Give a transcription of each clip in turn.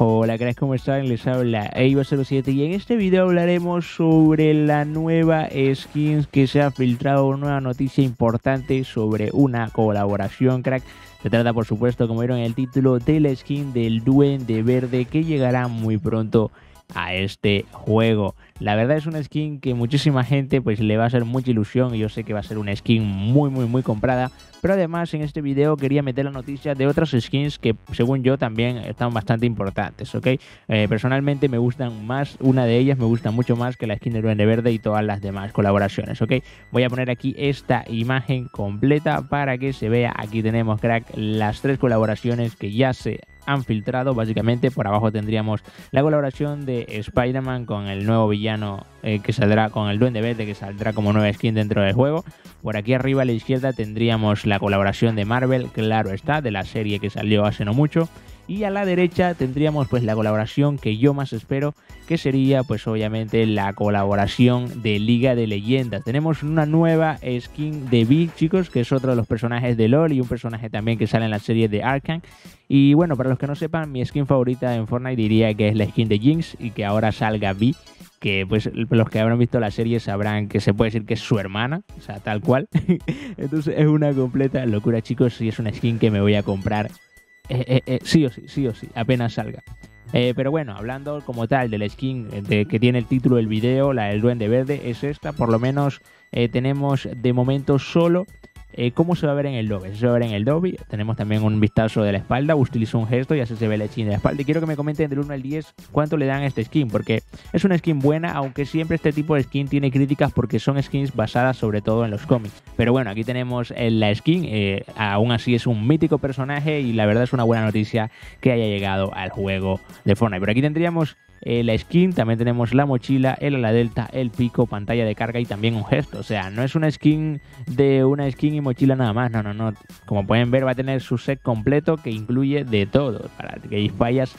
Hola, cracks, ¿cómo están? Les habla Eiva07 y en este video hablaremos sobre la nueva skin que se ha filtrado, una nueva noticia importante sobre una colaboración, crack. Se trata, por supuesto, como vieron en el título, de la skin del Duende Verde que llegará muy pronto a este juego. La verdad es una skin que muchísima gente pues le va a hacer mucha ilusión y yo sé que va a ser una skin muy comprada, pero además en este video quería meter la noticia de otras skins que según yo también están bastante importantes, ¿ok? Personalmente me gustan más, una de ellas me gusta mucho más que la skin del Duende Verde y todas las demás colaboraciones, ¿ok? Voy a poner aquí esta imagen completa para que se vea. Aquí tenemos, crack, las tres colaboraciones que ya se han filtrado. Básicamente por abajo tendríamos la colaboración de Spider-Man con el nuevo villano que saldrá, con el Duende Verde, que saldrá como nueva skin dentro del juego. Por aquí arriba a la izquierda tendríamos la colaboración de Marvel, claro está, de la serie que salió hace no mucho. Y a la derecha tendríamos pues la colaboración que yo más espero, que sería pues obviamente la colaboración de Liga de Leyendas. Tenemos una nueva skin de Vi, chicos, que es otro de los personajes de LoL y un personaje también que sale en la serie de Arcane. Y bueno, para los que no sepan, mi skin favorita en Fortnite diría que es la skin de Jinx, y que ahora salga Vi, que pues los que habrán visto la serie sabrán que se puede decir que es su hermana, o sea, tal cual. Entonces es una completa locura, chicos, y es una skin que me voy a comprar sí o sí, apenas salga. Pero bueno, hablando como tal de la skin que tiene el título del video, la del Duende Verde, es esta. Por lo menos tenemos de momento solo cómo se va a ver en el lobby. Se va a ver en el lobby. Tenemos también un vistazo de la espalda. Utilizo un gesto y así se ve la skin de la espalda. Y quiero que me comenten del 1 al 10 cuánto le dan a esta skin, porque es una skin buena, aunque siempre este tipo de skin tiene críticas porque son skins basadas sobre todo en los cómics. Pero bueno, aquí tenemos la skin. Aún así es un mítico personaje y la verdad es una buena noticia que haya llegado al juego de Fortnite. Pero aquí tendríamos la skin, también tenemos la mochila, el ala delta, el pico, pantalla de carga y también un gesto. O sea, no es una skin de una skin y mochila nada más, no. Como pueden ver, va a tener su set completo que incluye de todo para que vayas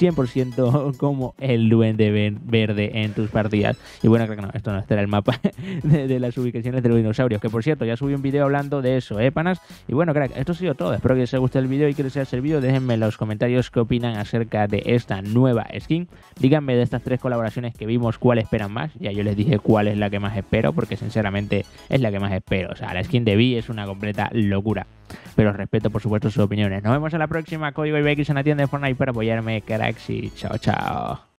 100% como el Duende Verde en tus partidas. Y bueno, creo que no, esto no, este era el mapa de las ubicaciones de los dinosaurios, que por cierto ya subí un video hablando de eso, panas. Y bueno, crack, esto ha sido todo. Espero que os haya gustado el video y que les haya servido. Déjenme en los comentarios qué opinan acerca de esta nueva skin. Díganme de estas tres colaboraciones que vimos cuál esperan más. Ya yo les dije cuál es la que más espero, porque sinceramente es la que más espero. O sea, la skin de Vi es una completa locura, pero respeto por supuesto sus opiniones. Nos vemos en la próxima. Código IBX en la tienda de Fortnite para apoyarme, cracks, y chao.